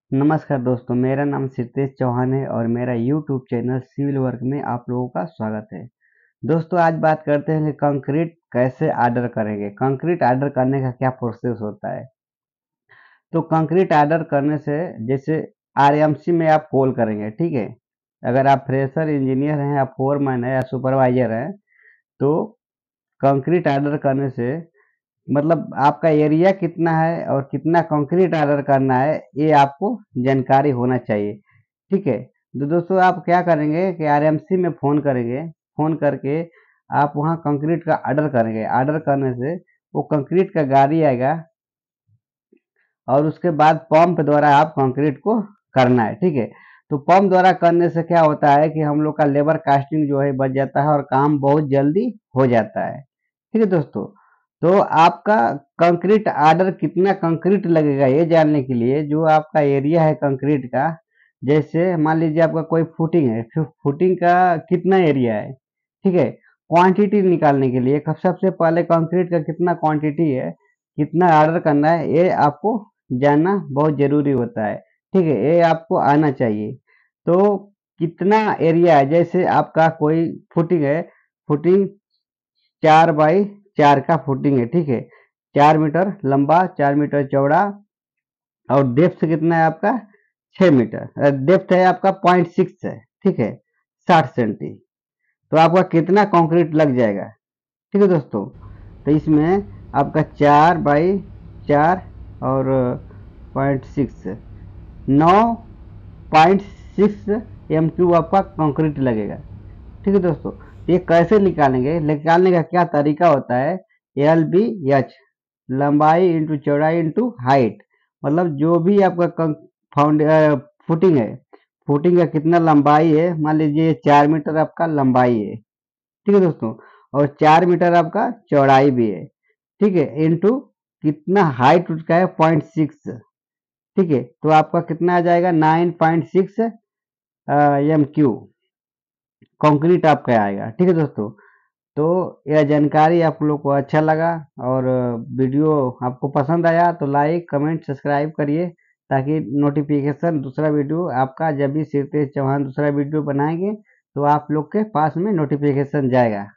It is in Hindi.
नमस्कार दोस्तों, मेरा नाम सिद्धेश चौहान है और मेरा यूट्यूब चैनल सिविल वर्क में आप लोगों का स्वागत है। दोस्तों, आज बात करते हैं कि कंक्रीट कैसे ऑर्डर करेंगे। कंक्रीट ऑर्डर करने का क्या प्रोसेस होता है। तो कंक्रीट ऑर्डर करने से जैसे आरएमसी में आप कॉल करेंगे, ठीक है। अगर आप फ्रेशर इंजीनियर हैं या फोरमैन है या सुपरवाइजर हैं, तो कंक्रीट ऑर्डर करने से मतलब आपका एरिया कितना है और कितना कंक्रीट ऑर्डर करना है, ये आपको जानकारी होना चाहिए, ठीक है। तो दोस्तों, आप क्या करेंगे कि आरएमसी में फ़ोन करेंगे। फ़ोन करके आप वहाँ कंक्रीट का ऑर्डर करेंगे। ऑर्डर करने से वो कंक्रीट का गाड़ी आएगा और उसके बाद पंप द्वारा आप कंक्रीट को करना है, ठीक है। तो पंप द्वारा करने से क्या होता है कि हम लोग का लेबर कास्टिंग जो है बच जाता है और काम बहुत जल्दी हो जाता है, ठीक है दोस्तों। तो आपका कंक्रीट ऑर्डर कितना कंक्रीट लगेगा ये जानने के लिए जो आपका एरिया है कंक्रीट का, जैसे मान लीजिए आपका कोई फुटिंग है, फुटिंग का कितना एरिया है, ठीक है। क्वांटिटी निकालने के लिए सबसे पहले कंक्रीट का कितना क्वांटिटी है, कितना ऑर्डर करना है, ये आपको जानना बहुत जरूरी होता है, ठीक है। ये आपको आना चाहिए। तो कितना एरिया है, जैसे आपका कोई फुटिंग है, फुटिंग 4 बाई 4 का फुटिंग है, ठीक है। 4 मीटर लंबा, 4 मीटर चौड़ा और डेप्थ कितना है आपका 6 मीटर। डेप्थ है आपका 0.6 है, ठीक है, 60 सेंटी। तो आपका कितना कंक्रीट लग जाएगा, ठीक है दोस्तों। तो इसमें आपका 4 बाई 4 और 0.6, 9.6 m³ आपका कंक्रीट लगेगा, ठीक है दोस्तों। ये कैसे निकालेंगे, निकालने का क्या तरीका होता है। LBH, लंबाई इंटू चौड़ाई इंटू हाइट, मतलब जो भी आपका फाउंड फुटिंग है, फुटिंग का कितना लंबाई है, मान लीजिए 4 मीटर आपका लंबाई है, ठीक है दोस्तों, और 4 मीटर आपका चौड़ाई भी है, ठीक है, इंटू कितना हाइट उसका है 0.6, ठीक है। तो आपका कितना आ जाएगा 9.6 m³ कंक्रीट आपका आएगा, ठीक है दोस्तों। तो यह जानकारी आप लोग को अच्छा लगा और वीडियो आपको पसंद आया तो लाइक कमेंट सब्सक्राइब करिए, ताकि नोटिफिकेशन दूसरा वीडियो आपका जब भी सिद्धेश चौहान दूसरा वीडियो बनाएंगे तो आप लोग के पास में नोटिफिकेशन जाएगा।